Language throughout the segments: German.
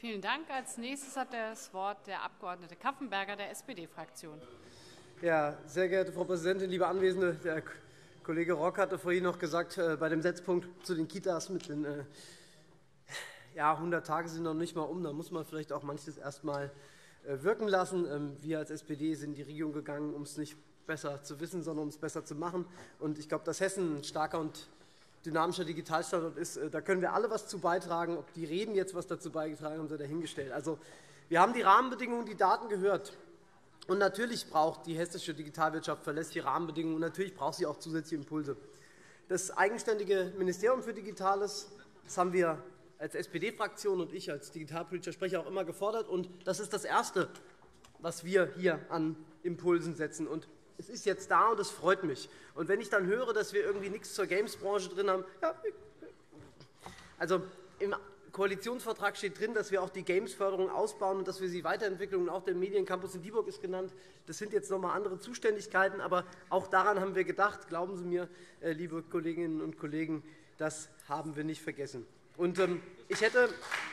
Vielen Dank. Als nächstes hat das Wort der Abg. Kaffenberger der SPD-Fraktion. Ja, sehr geehrte Frau Präsidentin, liebe Anwesende! Der Kollege Rock hatte vorhin noch gesagt, bei dem Setzpunkt zu den Kitas mit den 100 Tage sind noch nicht mal um. Da muss man vielleicht auch manches erst mal wirken lassen. Wir als SPD sind in die Regierung gegangen, um es nicht besser zu wissen, sondern um es besser zu machen. Und ich glaube, dass Hessen ein starker und dynamischer Digitalstandort ist, da können wir alle etwas zu beitragen. Ob die Reden jetzt etwas dazu beigetragen haben, sei dahingestellt. Also, wir haben die Rahmenbedingungen, die Daten gehört. Und natürlich braucht die hessische Digitalwirtschaft verlässliche Rahmenbedingungen, und natürlich braucht sie auch zusätzliche Impulse. Das eigenständige Ministerium für Digitales, das haben wir als SPD-Fraktion und ich als digitalpolitischer Sprecher auch immer gefordert. Und das ist das Erste, was wir hier an Impulsen setzen. Und es ist jetzt da, und es freut mich. Und wenn ich dann höre, dass wir irgendwie nichts zur Games-Branche drin haben, ja, also im Koalitionsvertrag steht drin, dass wir auch die Games-Förderung ausbauen und dass wir sie weiterentwickeln. Und auch der Mediencampus in Dieburg ist genannt. Das sind jetzt noch einmal andere Zuständigkeiten, aber auch daran haben wir gedacht. Glauben Sie mir, liebe Kolleginnen und Kollegen, das haben wir nicht vergessen. Und ich hätte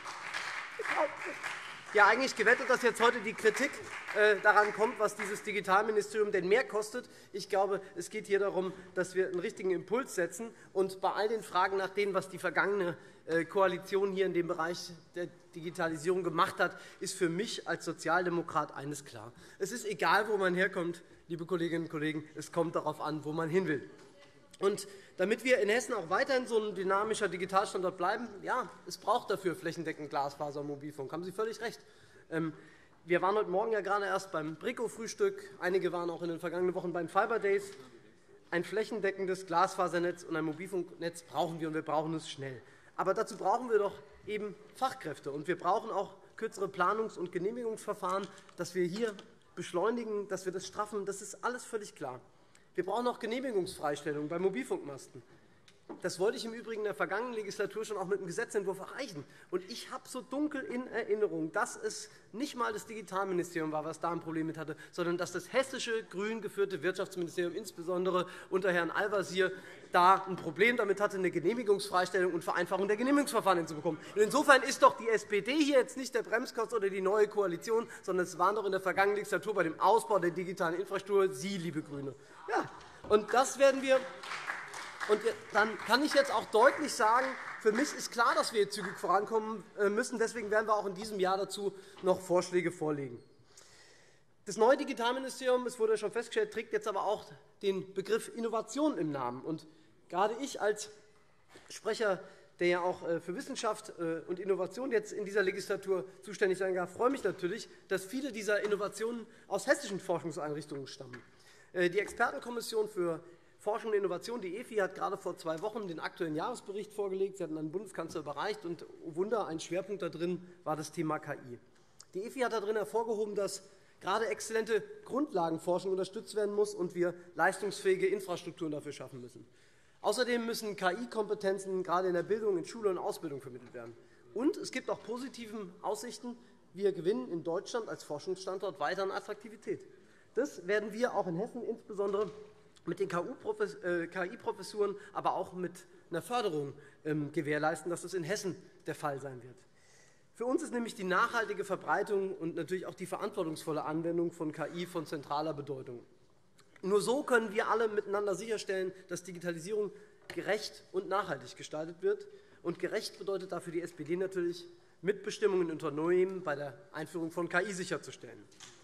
ja eigentlich gewettet, dass jetzt heute die Kritik daran kommt, was dieses Digitalministerium denn mehr kostet. Ich glaube, es geht hier darum, dass wir einen richtigen Impuls setzen. Und bei all den Fragen nach dem, was die vergangene Koalition hier in dem Bereich der Digitalisierung gemacht hat, ist für mich als Sozialdemokrat eines klar. Es ist egal, wo man herkommt, liebe Kolleginnen und Kollegen, es kommt darauf an, wo man hin will. Und damit wir in Hessen auch weiterhin so ein dynamischer Digitalstandort bleiben, ja, es braucht dafür flächendeckend Glasfaser und Mobilfunk. Haben Sie völlig recht. Wir waren heute Morgen ja gerade erst beim Brico-Frühstück. Einige waren auch in den vergangenen Wochen beim Fiber Days. Ein flächendeckendes Glasfasernetz und ein Mobilfunknetz brauchen wir, und wir brauchen es schnell. Aber dazu brauchen wir doch eben Fachkräfte, und wir brauchen auch kürzere Planungs- und Genehmigungsverfahren, dass wir hier beschleunigen, dass wir das straffen. Das ist alles völlig klar. Wir brauchen auch Genehmigungsfreistellungen bei Mobilfunkmasten. Das wollte ich im Übrigen in der vergangenen Legislatur schon auch mit dem Gesetzentwurf erreichen. Und ich habe so dunkel in Erinnerung, dass es nicht einmal das Digitalministerium war, was da ein Problem mit hatte, sondern dass das hessische, grün geführte Wirtschaftsministerium, insbesondere unter Herrn Al-Wazir, da ein Problem damit hatte, eine Genehmigungsfreistellung und Vereinfachung der Genehmigungsverfahren hinzubekommen. Insofern ist doch die SPD hier jetzt nicht der Bremsklotz oder die neue Koalition, sondern es waren doch in der vergangenen Legislatur bei dem Ausbau der digitalen Infrastruktur Sie, liebe GRÜNE. Ja, und das werden wir. Und dann kann ich jetzt auch deutlich sagen, für mich ist klar, dass wir zügig vorankommen müssen. Deswegen werden wir auch in diesem Jahr dazu noch Vorschläge vorlegen. Das neue Digitalministerium, es wurde schon festgestellt, trägt jetzt aber auch den Begriff Innovation im Namen. Und gerade ich als Sprecher, der ja auch für Wissenschaft und Innovation jetzt in dieser Legislatur zuständig sein darf, freue mich natürlich, dass viele dieser Innovationen aus hessischen Forschungseinrichtungen stammen. Die Expertenkommission für Forschung und Innovation, die EFI, hat gerade vor 2 Wochen den aktuellen Jahresbericht vorgelegt. Sie hatten an den Bundeskanzler überreicht, und oh Wunder, ein Schwerpunkt darin war das Thema KI. Die EFI hat darin hervorgehoben, dass gerade exzellente Grundlagenforschung unterstützt werden muss und wir leistungsfähige Infrastrukturen dafür schaffen müssen. Außerdem müssen KI-Kompetenzen gerade in der Bildung, in Schule und Ausbildung vermittelt werden. Und es gibt auch positive Aussichten. Wir gewinnen in Deutschland als Forschungsstandort weiter an Attraktivität. Das werden wir auch in Hessen insbesondere mit den KI-Professuren, aber auch mit einer Förderung gewährleisten, dass das in Hessen der Fall sein wird. Für uns ist nämlich die nachhaltige Verbreitung und natürlich auch die verantwortungsvolle Anwendung von KI von zentraler Bedeutung. Nur so können wir alle miteinander sicherstellen, dass Digitalisierung gerecht und nachhaltig gestaltet wird. Und gerecht bedeutet dafür die SPD natürlich, Mitbestimmung in Unternehmen bei der Einführung von KI sicherzustellen.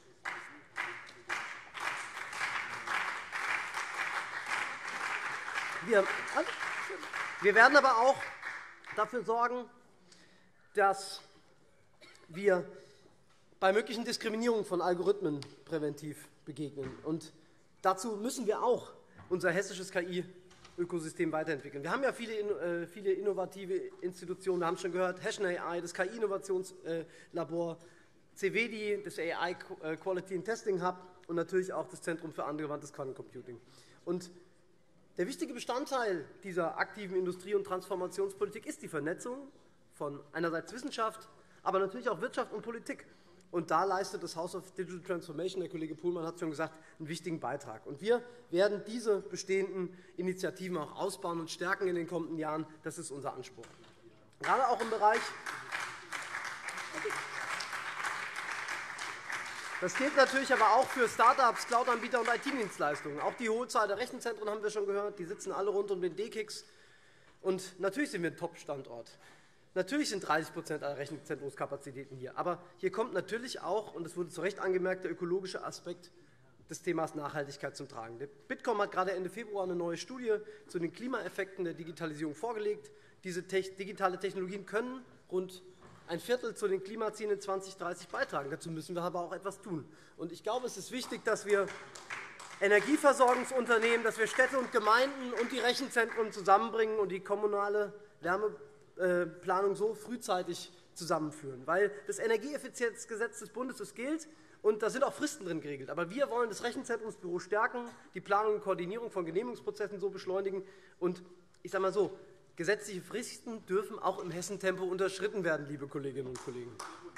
Wir werden aber auch dafür sorgen, dass wir bei möglichen Diskriminierungen von Algorithmen präventiv begegnen. Und dazu müssen wir auch unser hessisches KI-Ökosystem weiterentwickeln. Wir haben ja viele innovative Institutionen, wir haben es schon gehört, Hession AI, das KI-Innovationslabor, CVEDI, das AI Quality and Testing Hub und natürlich auch das Zentrum für angewandtes Quantencomputing. Und der wichtige Bestandteil dieser aktiven Industrie- und Transformationspolitik ist die Vernetzung von einerseits Wissenschaft, aber natürlich auch Wirtschaft und Politik. Und da leistet das House of Digital Transformation, der Kollege Pohlmann hat es schon gesagt, einen wichtigen Beitrag. Und wir werden diese bestehenden Initiativen auch ausbauen und stärken in den kommenden Jahren. Das ist unser Anspruch. Gerade auch im Bereich Das gilt natürlich aber auch für Start-ups, Cloud-Anbieter und IT-Dienstleistungen. Auch die hohe Zahl der Rechenzentren haben wir schon gehört. Die sitzen alle rund um den DKIX. Und natürlich sind wir ein Top-Standort. Natürlich sind 30% aller Rechenzentrumskapazitäten hier. Aber hier kommt natürlich auch, und es wurde zu Recht angemerkt, der ökologische Aspekt des Themas Nachhaltigkeit zum Tragen. Der Bitkom hat gerade Ende Februar eine neue Studie zu den Klimaeffekten der Digitalisierung vorgelegt. Diese digitale Technologien können rund ein Viertel zu den Klimazielen in 2030 beitragen. Dazu müssen wir aber auch etwas tun. Und ich glaube, es ist wichtig, dass wir Energieversorgungsunternehmen, dass wir Städte und Gemeinden und die Rechenzentren zusammenbringen und die kommunale Wärmeplanung so frühzeitig zusammenführen. Weil das Energieeffizienzgesetz des Bundes gilt, und da sind auch Fristen drin geregelt. Aber wir wollen das Rechenzentrumsbüro stärken, die Planung und Koordinierung von Genehmigungsprozessen so beschleunigen. Und ich sage mal so, gesetzliche Fristen dürfen auch im Hessentempo unterschritten werden, liebe Kolleginnen und Kollegen.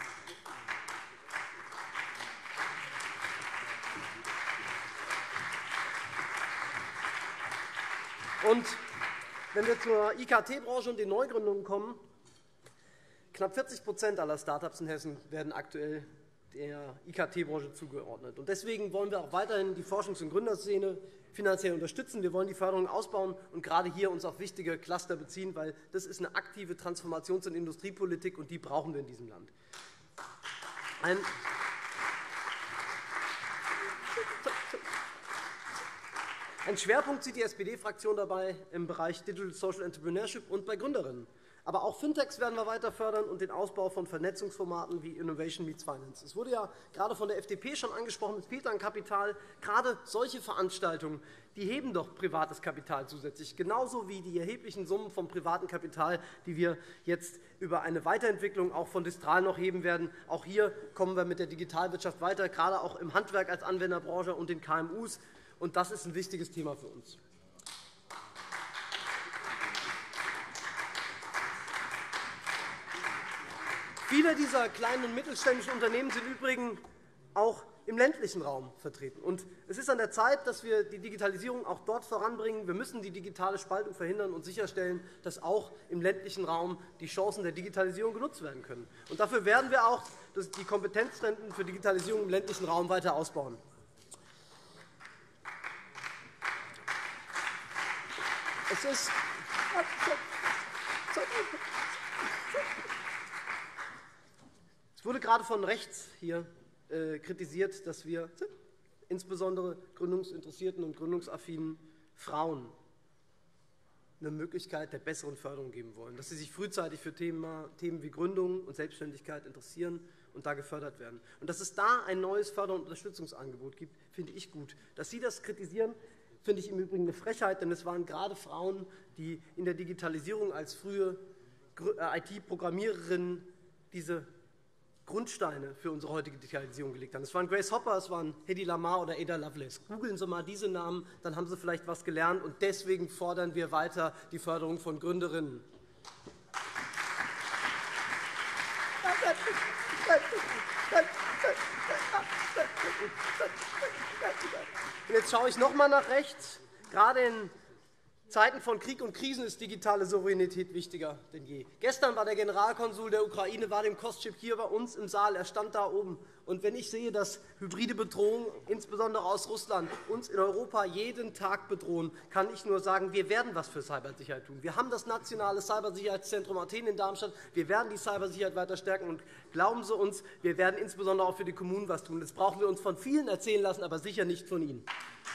Und wenn wir zur IKT-Branche und den Neugründungen kommen, knapp 40% aller Start-ups in Hessen werden aktuell der IKT-Branche zugeordnet. Deswegen wollen wir auch weiterhin die Forschungs- und Gründerszene finanziell unterstützen. Wir wollen die Förderung ausbauen und gerade hier uns auf wichtige Cluster beziehen, weil das ist eine aktive Transformations- und Industriepolitik, und die brauchen wir in diesem Land. Ein Schwerpunkt sieht die SPD-Fraktion dabei im Bereich Digital Social Entrepreneurship und bei Gründerinnen. Aber auch Fintechs werden wir weiter fördern und den Ausbau von Vernetzungsformaten wie Innovation Meets Finance. Es wurde ja gerade von der FDP schon angesprochen, es fehlt an Kapital. Gerade solche Veranstaltungen, die heben doch privates Kapital zusätzlich, genauso wie die erheblichen Summen vom privaten Kapital, die wir jetzt über eine Weiterentwicklung auch von Distral noch heben werden. Auch hier kommen wir mit der Digitalwirtschaft weiter, gerade auch im Handwerk als Anwenderbranche und den KMUs. Und das ist ein wichtiges Thema für uns. Viele dieser kleinen und mittelständischen Unternehmen sind übrigens auch im ländlichen Raum vertreten. Und es ist an der Zeit, dass wir die Digitalisierung auch dort voranbringen. Wir müssen die digitale Spaltung verhindern und sicherstellen, dass auch im ländlichen Raum die Chancen der Digitalisierung genutzt werden können. Und dafür werden wir auch die Kompetenzzentren für Digitalisierung im ländlichen Raum weiter ausbauen. Es wurde gerade von rechts hier kritisiert, dass wir insbesondere gründungsinteressierten und gründungsaffinen Frauen eine Möglichkeit der besseren Förderung geben wollen, dass sie sich frühzeitig für Themen wie Gründung und Selbstständigkeit interessieren und da gefördert werden. Und dass es da ein neues Förder- und Unterstützungsangebot gibt, finde ich gut. Dass Sie das kritisieren, finde ich im Übrigen eine Frechheit, denn es waren gerade Frauen, die in der Digitalisierung als frühe IT-Programmiererinnen diese Grundsteine für unsere heutige Digitalisierung gelegt haben. Es waren Grace Hopper, es waren Hedy Lamar oder Ada Lovelace. Googeln Sie mal diese Namen, dann haben Sie vielleicht etwas gelernt. Und deswegen fordern wir weiter die Förderung von Gründerinnen. Und jetzt schaue ich noch einmal nach rechts. Gerade in Zeiten von Krieg und Krisen ist digitale Souveränität wichtiger denn je. Gestern war der Generalkonsul der Ukraine Vadim Koschip hier bei uns im Saal. Er stand da oben. Und wenn ich sehe, dass hybride Bedrohungen, insbesondere aus Russland, uns in Europa jeden Tag bedrohen, kann ich nur sagen, wir werden etwas für Cybersicherheit tun. Wir haben das nationale Cybersicherheitszentrum Athen in Darmstadt. Wir werden die Cybersicherheit weiter stärken. Und glauben Sie uns, wir werden insbesondere auch für die Kommunen etwas tun. Das brauchen wir uns von vielen erzählen lassen, aber sicher nicht von Ihnen.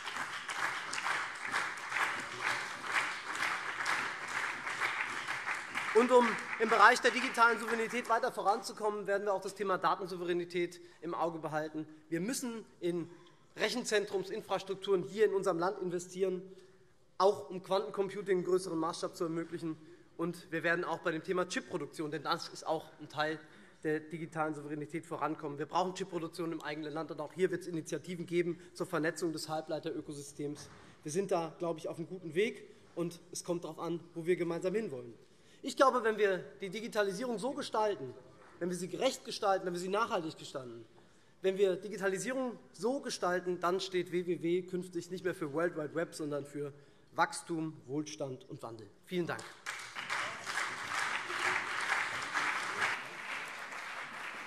Und um im Bereich der digitalen Souveränität weiter voranzukommen, werden wir auch das Thema Datensouveränität im Auge behalten. Wir müssen in Rechenzentrumsinfrastrukturen hier in unserem Land investieren, auch um Quantencomputing in größerem Maßstab zu ermöglichen. Und wir werden auch bei dem Thema Chipproduktion, denn das ist auch ein Teil der digitalen Souveränität, vorankommen. Wir brauchen Chipproduktion im eigenen Land, und auch hier wird es Initiativen geben zur Vernetzung des Halbleiterökosystems. Wir sind da, glaube ich, auf einem guten Weg, und es kommt darauf an, wo wir gemeinsam hinwollen. Ich glaube, wenn wir die Digitalisierung so gestalten, wenn wir sie gerecht gestalten, wenn wir sie nachhaltig gestalten, wenn wir Digitalisierung so gestalten, dann steht WWW künftig nicht mehr für World Wide Web, sondern für Wachstum, Wohlstand und Wandel. Vielen Dank.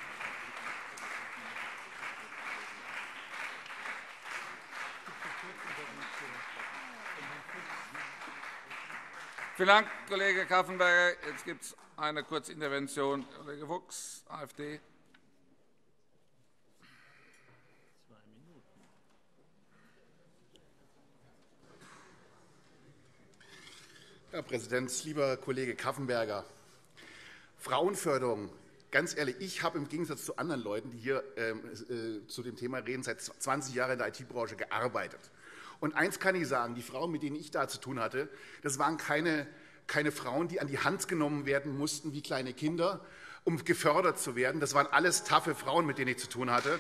Vielen Dank, Kollege Kaffenberger. Jetzt gibt es eine Kurzintervention. Kollege Fuchs, AfD. Herr Präsident, lieber Kollege Kaffenberger! Frauenförderung. Ganz ehrlich, ich habe im Gegensatz zu anderen Leuten, die hier zu dem Thema reden, seit 20 Jahren in der IT-Branche gearbeitet. Und eins kann ich sagen, die Frauen, mit denen ich da zu tun hatte, das waren keine Frauen, die an die Hand genommen werden mussten wie kleine Kinder, um gefördert zu werden. Das waren alles taffe Frauen, mit denen ich zu tun hatte.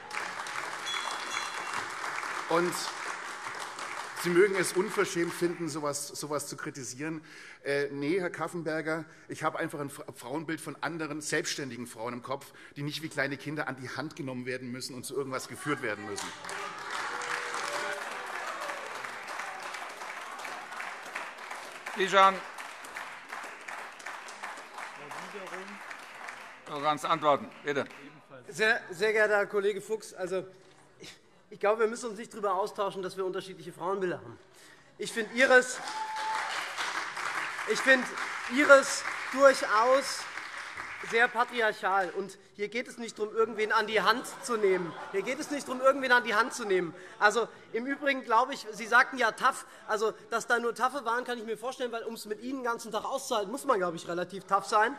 Und Sie mögen es unverschämt finden, sowas zu kritisieren. Nee, Herr Kaffenberger, ich habe einfach ein Frauenbild von anderen selbstständigen Frauen im Kopf, die nicht wie kleine Kinder an die Hand genommen werden müssen und zu irgendwas geführt werden müssen. Bijan. Du kannst antworten, bitte. Sehr geehrter Herr Kollege Fuchs, also ich glaube, wir müssen uns nicht darüber austauschen, dass wir unterschiedliche Frauenbilder haben. Ich finde Ihres durchaus sehr patriarchal. Und hier geht es nicht darum, irgendwen an die Hand zu nehmen. Also, im Übrigen glaube ich, Sie sagten ja tough. Also, dass da nur Taffe waren, kann ich mir vorstellen, weil um es mit Ihnen den ganzen Tag auszuhalten, muss man, glaube ich, relativ tough sein.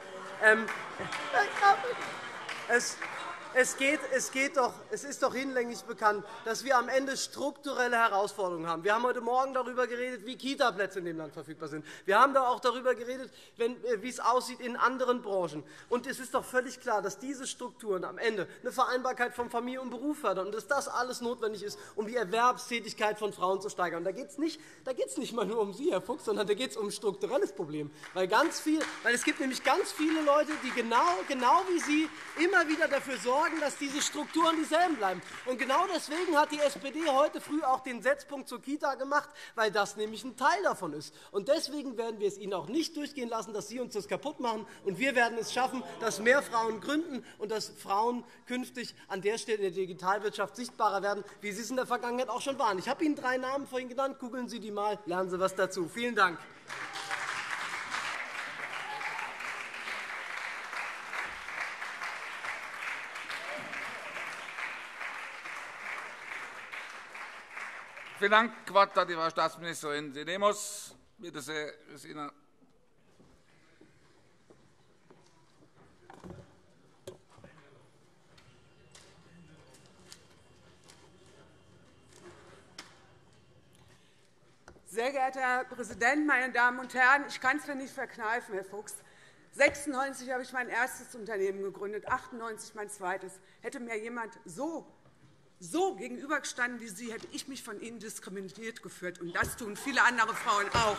Es ist doch hinlänglich bekannt, dass wir am Ende strukturelle Herausforderungen haben. Wir haben heute Morgen darüber geredet, wie Kitaplätze in dem Land verfügbar sind. Wir haben da auch darüber geredet, wie es aussieht in anderen Branchen. Und es ist doch völlig klar, dass diese Strukturen am Ende eine Vereinbarkeit von Familie und Beruf fördern und dass das alles notwendig ist, um die Erwerbstätigkeit von Frauen zu steigern. Da geht es nicht mal nur um Sie, Herr Fuchs, sondern da geht es um ein strukturelles Problem. Weil es gibt nämlich ganz viele Leute, die genau wie Sie immer wieder dafür sorgen, dass diese Strukturen dieselben bleiben. Und genau deswegen hat die SPD heute früh auch den Setzpunkt zur Kita gemacht, weil das nämlich ein Teil davon ist. Und deswegen werden wir es Ihnen auch nicht durchgehen lassen, dass Sie uns das kaputt machen. Und wir werden es schaffen, dass mehr Frauen gründen und dass Frauen künftig an der Stelle in der Digitalwirtschaft sichtbarer werden, wie sie es in der Vergangenheit auch schon waren. Ich habe Ihnen 3 Namen vorhin genannt. Googeln Sie die mal, lernen Sie etwas dazu. Vielen Dank. Vielen Dank. Das Wort hat die Frau Staatsministerin Sinemus. Bitte sehr, Gesine. Sehr geehrter Herr Präsident, meine Damen und Herren! Ich kann es mir nicht verkneifen, Herr Fuchs. 1996 habe ich mein erstes Unternehmen gegründet, 1998 mein zweites. Hätte mir jemand so gegenübergestanden wie Sie, hätte ich mich von Ihnen diskriminiert gefühlt. Und das tun viele andere Frauen auch.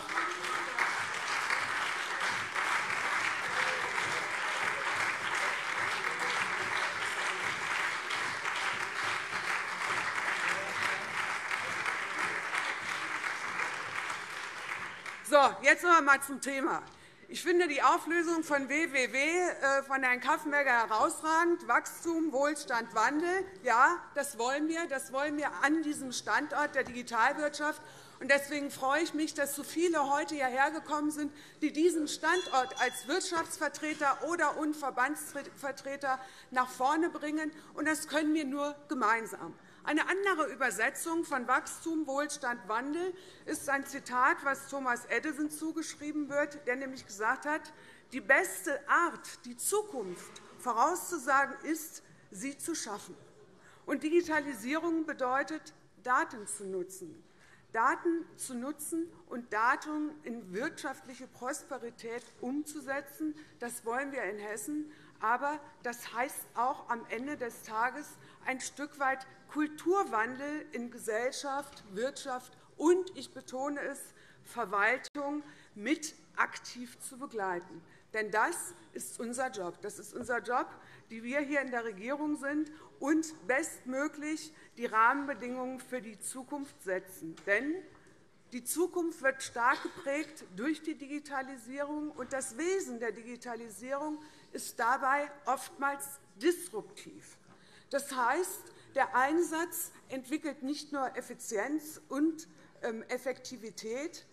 So, jetzt noch einmal zum Thema. Ich finde die Auflösung von WWW von Herrn Kaffenberger herausragend. Wachstum, Wohlstand, Wandel. Ja, das wollen wir. Das wollen wir an diesem Standort der Digitalwirtschaft. Und deswegen freue ich mich, dass so viele heute hierher gekommen sind, die diesen Standort als Wirtschaftsvertreter oder und Verbandsvertreter nach vorne bringen. Und das können wir nur gemeinsam. Eine andere Übersetzung von Wachstum, Wohlstand, Wandel ist ein Zitat, was Thomas Edison zugeschrieben wird, der nämlich gesagt hat, die beste Art, die Zukunft vorauszusagen, ist, sie zu schaffen. Und Digitalisierung bedeutet, Daten zu nutzen. Daten zu nutzen und Daten in wirtschaftliche Prosperität umzusetzen. Das wollen wir in Hessen. Aber das heißt auch am Ende des Tages ein Stück weit Kulturwandel in Gesellschaft, Wirtschaft und, ich betone es, Verwaltung mit aktiv zu begleiten. Denn das ist unser Job. Das ist unser Job, die wir hier in der Regierung sind und bestmöglich die Rahmenbedingungen für die Zukunft setzen. Denn die Zukunft wird stark geprägt durch die Digitalisierung, und das Wesen der Digitalisierung ist dabei oftmals disruptiv. Das heißt, der Einsatz entwickelt nicht nur Effizienz und Effektivität,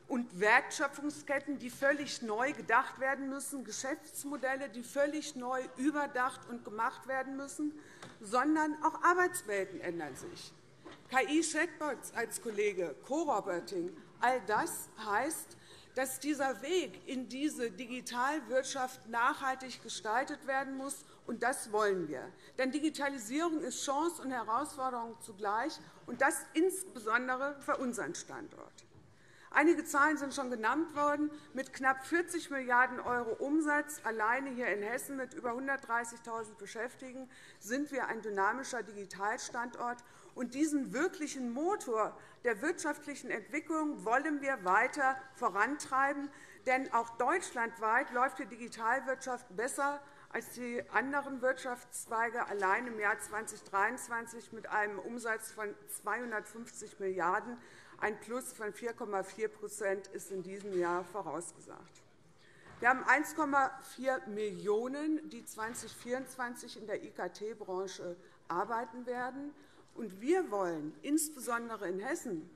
und Wertschöpfungsketten, die völlig neu gedacht werden müssen, Geschäftsmodelle, die völlig neu überdacht und gemacht werden müssen, sondern auch Arbeitswelten ändern sich. KI-Chatbots als Kollege, Co-Roboting, all das heißt, dass dieser Weg in diese Digitalwirtschaft nachhaltig gestaltet werden muss, und das wollen wir. Denn Digitalisierung ist Chance und Herausforderung zugleich, und das insbesondere für unseren Standort. Einige Zahlen sind schon genannt worden. Mit knapp 40 Milliarden € Umsatz alleine hier in Hessen mit über 130.000 Beschäftigten sind wir ein dynamischer Digitalstandort. Und diesen wirklichen Motor der wirtschaftlichen Entwicklung wollen wir weiter vorantreiben. Denn auch deutschlandweit läuft die Digitalwirtschaft besser als die anderen Wirtschaftszweige. Allein im Jahr 2023 mit einem Umsatz von 250 Milliarden €. Ein Plus von 4,4% ist in diesem Jahr vorausgesagt. Wir haben 1,4 Millionen, die 2024 in der IKT-Branche arbeiten werden. Und wir wollen insbesondere in Hessen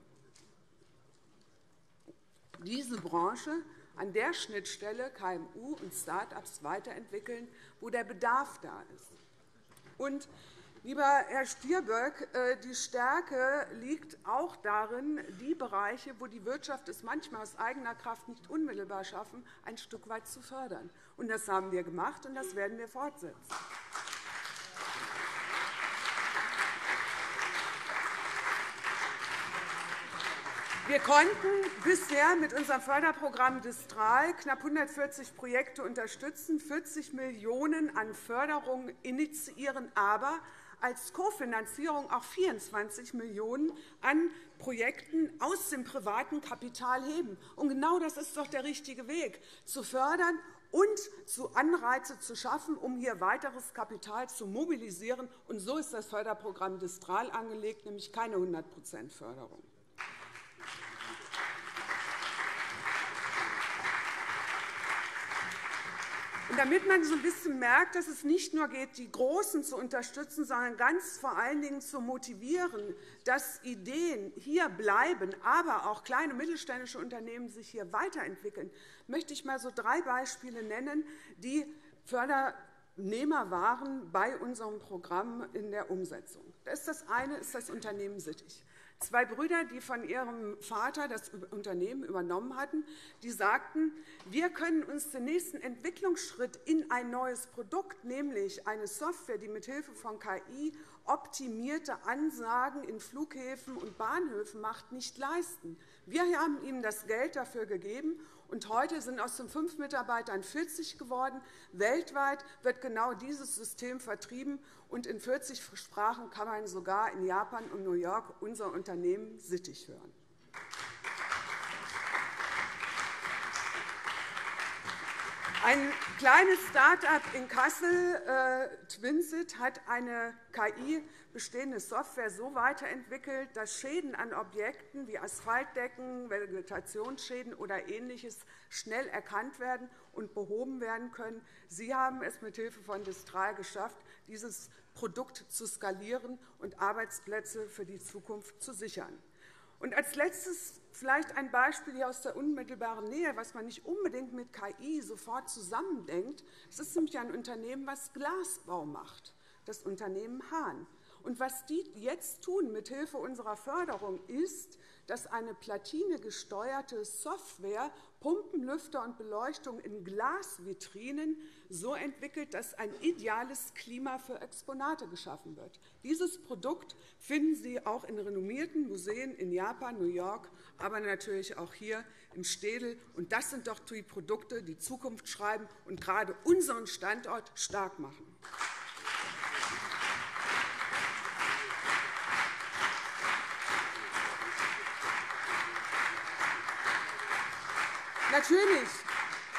diese Branche an der Schnittstelle KMU und Start-ups weiterentwickeln, wo der Bedarf da ist. Und, lieber Herr Stirböck, die Stärke liegt auch darin, die Bereiche, wo die Wirtschaft es manchmal aus eigener Kraft nicht unmittelbar schaffen, ein Stück weit zu fördern. Und das haben wir gemacht, und das werden wir fortsetzen. Wir konnten bisher mit unserem Förderprogramm Distral knapp 140 Projekte unterstützen, 40 Millionen € an Förderung initiieren, aber als Kofinanzierung auch 24 Millionen € an Projekten aus dem privaten Kapital heben. Und genau das ist doch der richtige Weg, zu fördern und zu Anreize zu schaffen, um hier weiteres Kapital zu mobilisieren. Und so ist das Förderprogramm Distral angelegt, nämlich keine 100% Förderung. Und damit man so ein bisschen merkt, dass es nicht nur geht, die Großen zu unterstützen, sondern ganz vor allen Dingen zu motivieren, dass Ideen hier bleiben, aber auch kleine und mittelständische Unternehmen sich hier weiterentwickeln, möchte ich einmal so 3 Beispiele nennen, die Fördernehmer waren bei unserem Programm in der Umsetzung. Das eine ist das Unternehmen Sittich. 2 Brüder, die von ihrem Vater das Unternehmen übernommen hatten, die sagten, wir können uns den nächsten Entwicklungsschritt in ein neues Produkt, nämlich eine Software, die mithilfe von KI optimierte Ansagen in Flughäfen und Bahnhöfen macht, nicht leisten. Wir haben ihnen das Geld dafür gegeben, und heute sind aus den 5 Mitarbeitern 40 geworden. Weltweit wird genau dieses System vertrieben, und in 40 Sprachen kann man sogar in Japan und New York unser Unternehmen Sittich hören. Ein kleines Start-up in Kassel, Twinsit, hat eine KI-bestehende Software so weiterentwickelt, dass Schäden an Objekten wie Asphaltdecken, Vegetationsschäden oder Ähnliches schnell erkannt werden und behoben werden können. Sie haben es mithilfe von Distral geschafft, dieses Produkt zu skalieren und Arbeitsplätze für die Zukunft zu sichern. Und als Letztes vielleicht ein Beispiel hier aus der unmittelbaren Nähe, was man nicht unbedingt mit KI sofort zusammendenkt. Es ist nämlich ein Unternehmen, das Glasbau macht, das Unternehmen Hahn. Und was die jetzt tun mithilfe unserer Förderung ist, dass eine platinegesteuerte Software Pumpen, Lüfter und Beleuchtung in Glasvitrinen so entwickelt, dass ein ideales Klima für Exponate geschaffen wird. Dieses Produkt finden Sie auch in renommierten Museen in Japan, New York, aber natürlich auch hier im Städel. Und das sind doch die Produkte, die Zukunft schreiben und gerade unseren Standort stark machen.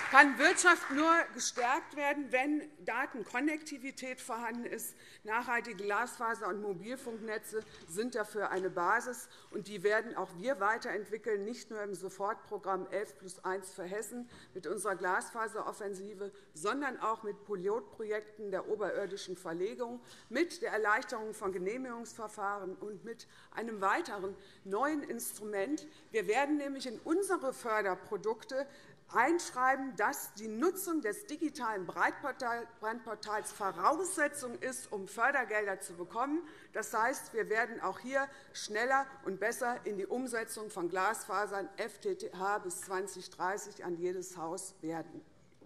kann Wirtschaft nur gestärkt werden, wenn Datenkonnektivität vorhanden ist. Nachhaltige Glasfaser- und Mobilfunknetze sind dafür eine Basis, und die werden auch wir weiterentwickeln, nicht nur im Sofortprogramm 11+1 für Hessen mit unserer Glasfaseroffensive, sondern auch mit Pilotprojekten der oberirdischen Verlegung, mit der Erleichterung von Genehmigungsverfahren und mit einem weiteren neuen Instrument. Wir werden nämlich in unsere Förderprodukte einschreiben, dass die Nutzung des digitalen Breitbandportals Voraussetzung ist, um Fördergelder zu bekommen. Das heißt, wir werden auch hier schneller und besser in die Umsetzung von Glasfasern FTTH bis 2030 an jedes Haus werden.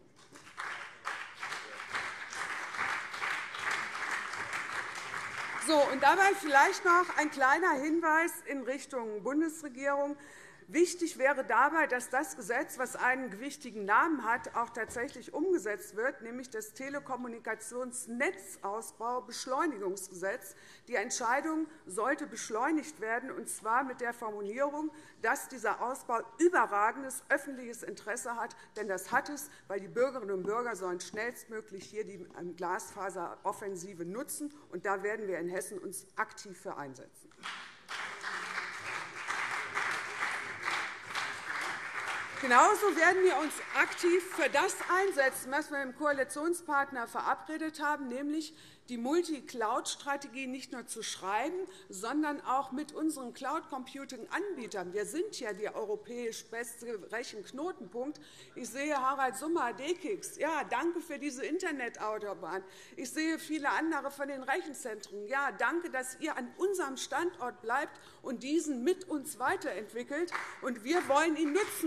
So, und dabei vielleicht noch ein kleiner Hinweis in Richtung Bundesregierung. Wichtig wäre dabei, dass das Gesetz, das einen gewichtigen Namen hat, auch tatsächlich umgesetzt wird, nämlich das Telekommunikationsnetzausbau-Beschleunigungsgesetz. Die Entscheidung sollte beschleunigt werden, und zwar mit der Formulierung, dass dieser Ausbau überragendes öffentliches Interesse hat. Denn das hat es, weil die Bürgerinnen und Bürger sollen schnellstmöglich hier die Glasfaseroffensive nutzen. Und da werden wir in Hessen uns aktiv für einsetzen. Genauso werden wir uns aktiv für das einsetzen, was wir mit dem Koalitionspartner verabredet haben, nämlich die Multi-Cloud-Strategie nicht nur zu schreiben, sondern auch mit unseren Cloud-Computing-Anbietern. Wir sind ja der europäisch beste Rechenknotenpunkt. Ich sehe Harald Summer, DKIX. Ja, danke für diese Internetautobahn. Ich sehe viele andere von den Rechenzentren. Ja, danke, dass ihr an unserem Standort bleibt und diesen mit uns weiterentwickelt. Und wir wollen ihn nutzen.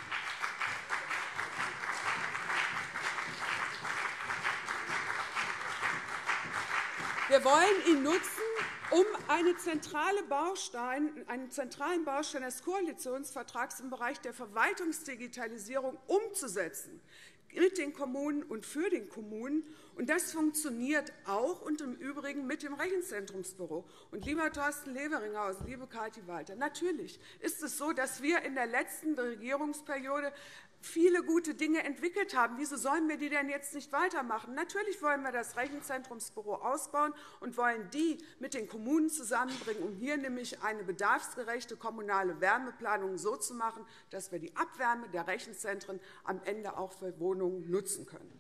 Wir wollen ihn nutzen, um einen zentralen Baustein des Koalitionsvertrags im Bereich der Verwaltungsdigitalisierung umzusetzen, mit den Kommunen und für den Kommunen. Und das funktioniert auch und im Übrigen mit dem Rechenzentrumsbüro. Und lieber Thorsten Leveringhausen, liebe Kathi Walter, natürlich ist es so, dass wir in der letzten Regierungsperiode viele gute Dinge entwickelt haben. Wieso sollen wir die denn jetzt nicht weitermachen? Natürlich wollen wir das Rechenzentrumsbüro ausbauen und wollen die mit den Kommunen zusammenbringen, um hier nämlich eine bedarfsgerechte kommunale Wärmeplanung so zu machen, dass wir die Abwärme der Rechenzentren am Ende auch für Wohnungen nutzen können.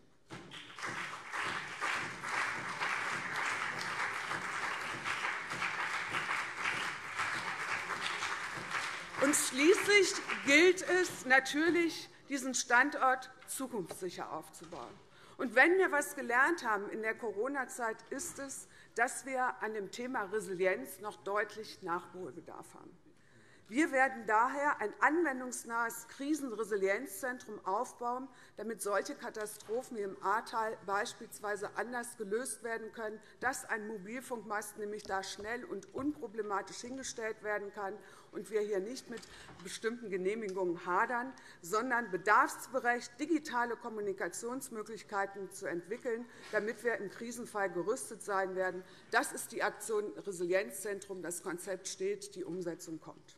Und schließlich gilt es natürlich, diesen Standort zukunftssicher aufzubauen. Und wenn wir etwas gelernt haben in der Corona-Zeit, ist es, dass wir an dem Thema Resilienz noch deutlich Nachholbedarf haben. Wir werden daher ein anwendungsnahes Krisenresilienzzentrum aufbauen, damit solche Katastrophen wie im Ahrtal beispielsweise anders gelöst werden können, dass ein Mobilfunkmast nämlich da schnell und unproblematisch hingestellt werden kann und wir hier nicht mit bestimmten Genehmigungen hadern, sondern bedarfsgerecht digitale Kommunikationsmöglichkeiten zu entwickeln, damit wir im Krisenfall gerüstet sein werden. Das ist die Aktion Resilienzzentrum. Das Konzept steht, die Umsetzung kommt.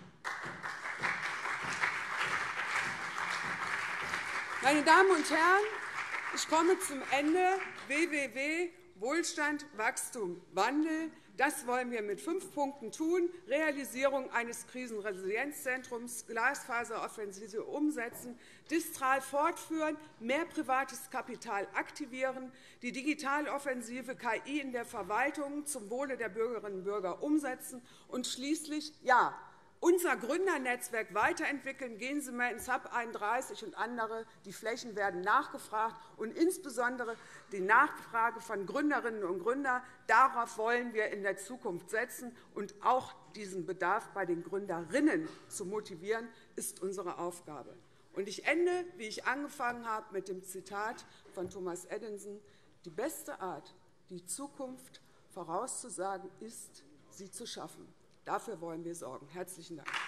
Meine Damen und Herren, ich komme zum Ende. WWW, Wohlstand, Wachstum, Wandel. Das wollen wir mit 5 Punkten tun. Realisierung eines Krisenresilienzzentrums, Glasfaseroffensive umsetzen, Distral fortführen, mehr privates Kapital aktivieren, die Digitaloffensive KI in der Verwaltung zum Wohle der Bürgerinnen und Bürger umsetzen und schließlich, ja, unser Gründernetzwerk weiterentwickeln. Gehen Sie mal ins Hub 31 und andere. Die Flächen werden nachgefragt, und insbesondere die Nachfrage von Gründerinnen und Gründern. Darauf wollen wir in der Zukunft setzen. Und auch diesen Bedarf bei den Gründerinnen zu motivieren, ist unsere Aufgabe. Und ich ende, wie ich angefangen habe, mit dem Zitat von Thomas Edison. Die beste Art, die Zukunft vorauszusagen, ist, sie zu schaffen. Dafür wollen wir sorgen. Herzlichen Dank.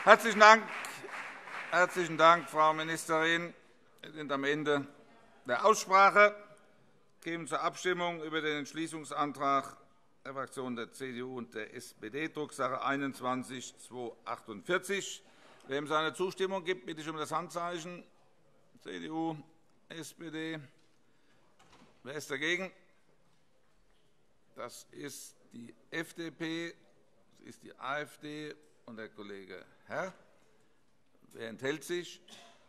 Herzlichen Dank. Herzlichen Dank, Frau Ministerin. Wir sind am Ende der Aussprache. Wir gehen zur Abstimmung über den Entschließungsantrag der Fraktionen der CDU und der SPD, Drucksache 21-248. Wer ihm seine Zustimmung gibt, bitte ich um das Handzeichen. CDU, SPD. Wer ist dagegen? Das ist die FDP, das ist die AfD und der Kollege Herr. Wer enthält sich?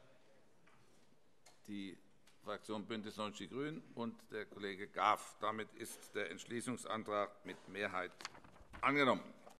Die Fraktion BÜNDNIS 90 die GRÜNEN und der Kollege Graf. Damit ist der Entschließungsantrag mit Mehrheit angenommen.